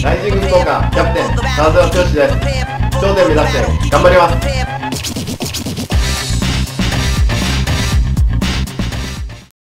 ライジング福岡キャプテン沢澤剛です。頂点目指して頑張ります。